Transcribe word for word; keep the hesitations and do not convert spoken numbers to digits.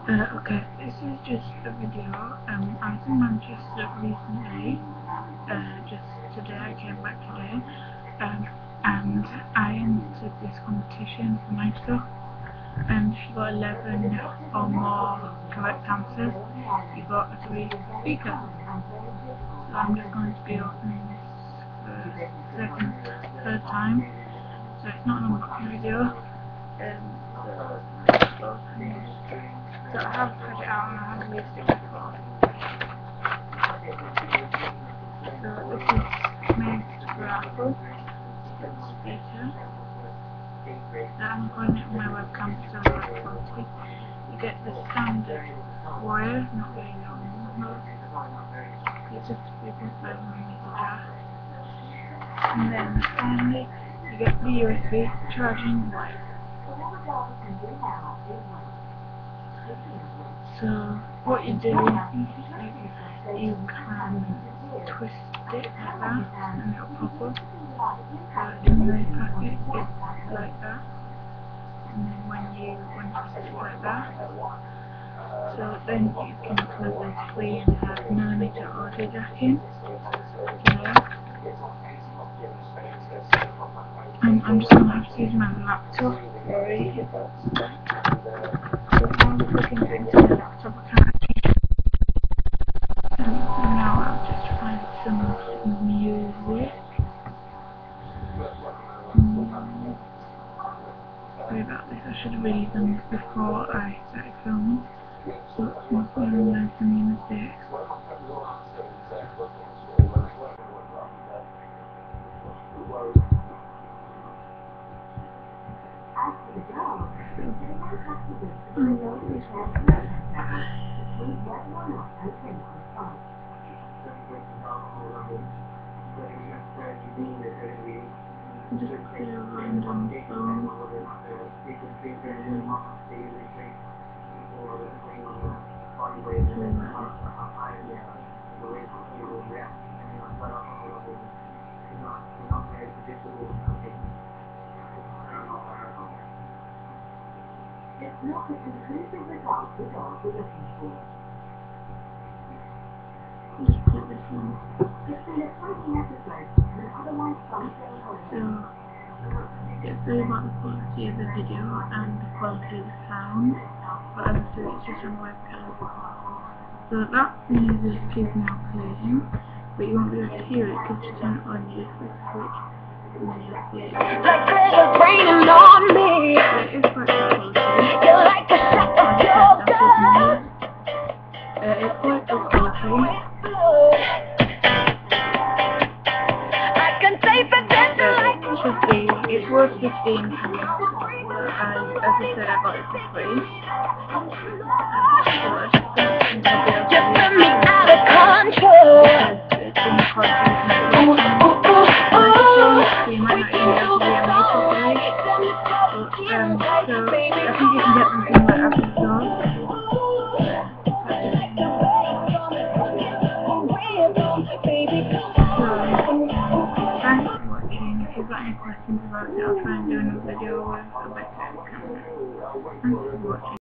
Uh, okay, this is just a video. Um, I was in Manchester recently. Uh, just today, I came back today. Um, and I entered this competition for my stuff. And she got eleven or more correct answers. You got a three speaker. So I'm just going to be opening this for the second, third time. So it's not an unboxing video. Um, so, so I have had it out and I have used it before. So this is made for Apple. It's speaker. So I'm going it on my webcam so it's quality. You get the standard wire, not very long. It's just three point five millimeter jack. And then finally you get the U S B charging wire. So what you do, you can twist it like that and it'll pop up. So in the packet it's like that. And then when you when you twist it like that, so then you can plug the three and a half millimeter audio jack in. Yeah. Um, I'm just gonna have to use my laptop. Sorry. So I'm looking into my laptop. I can't actually. Um, now I'll just find some music. Mm, sorry about this. I should have read them before I started filming. So it's not going to learn some music. Just play a random song. It's not the conclusive result the dog was looking for. Just put this one. It's been a exciting episode, and otherwise fun staying home. So, it's really about the quality of the video and the quality of the sound, but obviously it's just on webcam. So that music is now playing, but you won't be able to hear it because you turn it on your switch, and then you'll see it. Like glitter raining on me. It is quite good quality. You're like a shot of your gun. Uh, it's quite good quality. I can say for that like it should be. It's worth fifteen pounds. And as I said, I got it for free. So I just think I'm gonna be able to use it. Me out of control. It's in the content. So you might not even be able to hear me properly. But, um, so I think you can get them from like Apple Store. If you've got any questions about it, I'll try and do another video with a better camera. Thanks for watching.